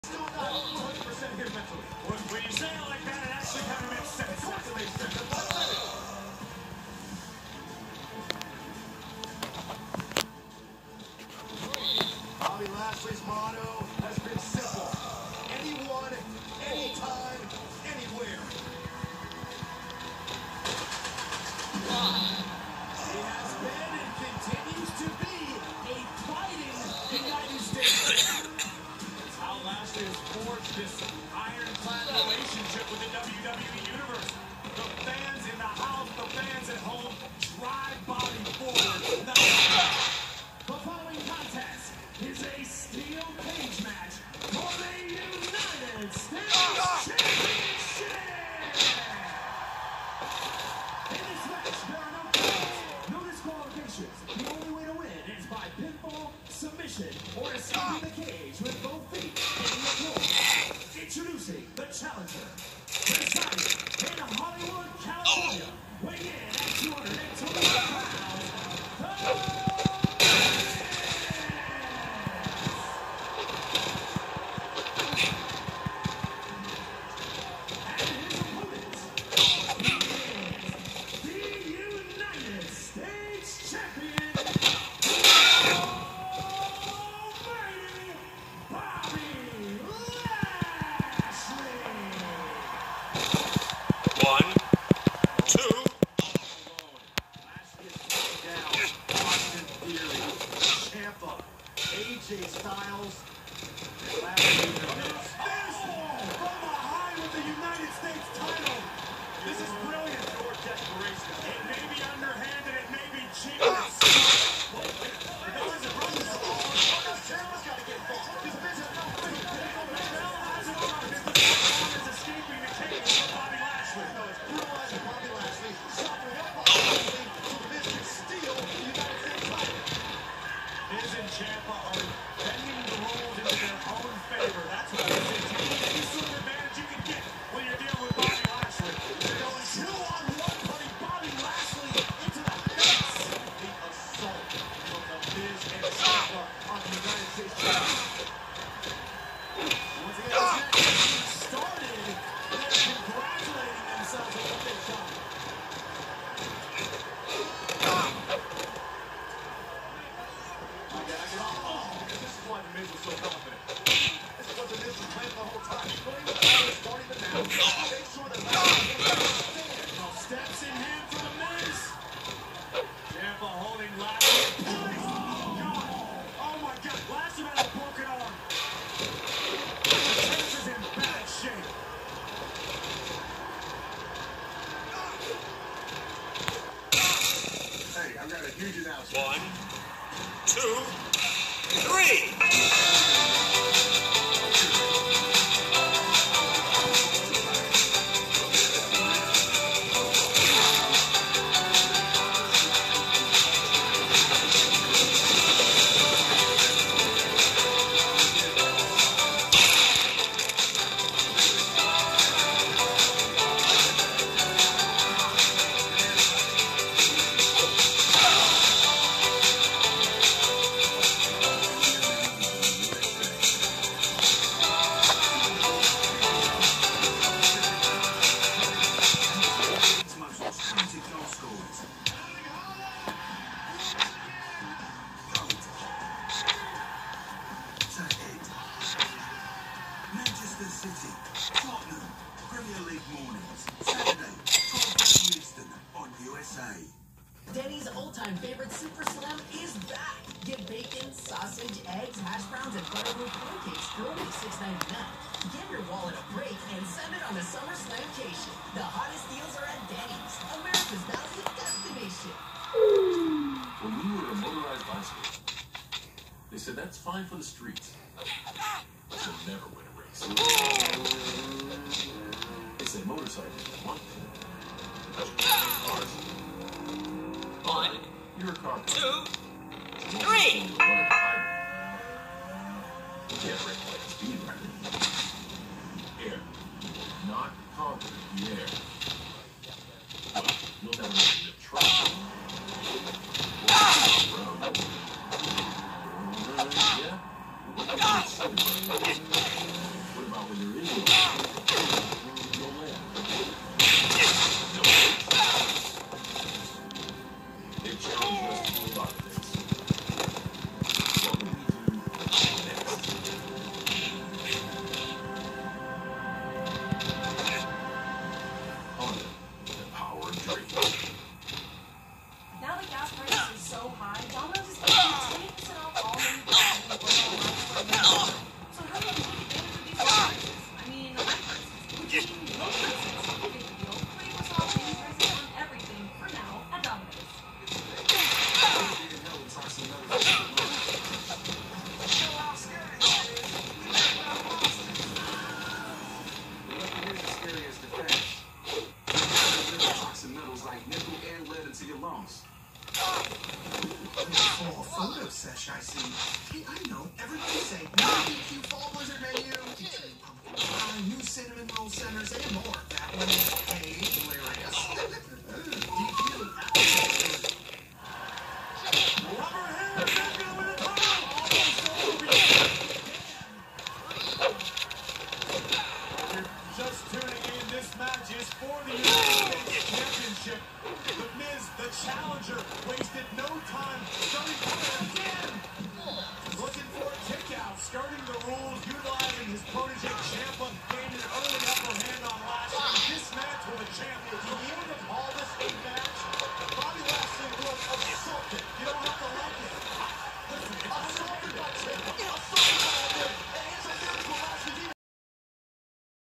Still not 100% here mentally. When you say it like that, it actually kind of makes sense. Of course it makes sense. Bobby Lashley's motto has been simple. Anyone, anytime, anywhere. He has been and continues to be a fighting United States. It's how Lashley has forged this ironclad relationship with the WWE Universe. The fans in the house, the fans at home, drive Bobby forward. The following contest is a steel cage match for the United States Championship. In this match, there are no calls, no disqualifications. The only way to win is by pinfall, submission, or escaping the cage with both feet in the floor. Introducing the challenger, residing in Hollywood, California, weighing in at 225 pounds, the AJ Styles. And Lashley from behind with the United States title. This is brilliant. Your desperation. It may be underhanded, it may be cheap. Escaping the cage of Bobby Lashley. No, it's brutalizing Bobby Lashley, softening up Bobby Lashley to the Mr. Steel United States title. Miz and Ciampa are bending the rules into their own favor. That's what it is. Any sort of advantage you can get when you're dealing with Bobby Lashley. They're going 2-on-1, putting Bobby Lashley into the face. The assault of the Miz and Ciampa on the United States Championship. Once again, this match has started. They're congratulating themselves on what they've done. This is why the Miz was so confident. This is what the Miz was playing the whole time. Going to the starting the match. Make sure that Lashley understands. Now steps in hand for the Miz. Ciampa holding Lashley. Oh God! Oh my God! Lashley had a broken arm. The chest is in bad shape. Hey, I've got a huge announcement. 1, 2, 3. Manchester City, Tottenham, Premier League mornings, Saturday, 12 p.m. Eastern on USA. Denny's all-time favorite Super Slam is back. Get bacon, sausage, eggs, hash browns, and buttermilk pancakes for only $6.99. Give your wallet a break and send it on a summer slamcation. The hottest deals are at Denny's, America's value destination. When we were a motorized bicycle, they said that's fine for the streets. You'll never win a race. They said motorcycles are one thing, but you can't race cars. 1, You're a car. 2, 3. You can't break like a speed record. Air. Not conquer the air. Well, you'll never make the truck. Yeah? Big deal. Pretty much all things racing on everything for now at Domino's. Like nickel and lead into your lungs. Fall photo sesh, I see. Hey, I know. Everybody say BBQ fall blizzard menu. Featuring pumpkin pie, new cinnamon roll centers, and more. That one is hilarious. DQ, absolutely. Rubber hair, Beckham with a title. Almost over. You're just tuning in. This match is for the United States Championship. The Miz, the challenger, wasted no time starting corner again. Looking for a kick out, skirting the rules, utilizing his protege Ciampa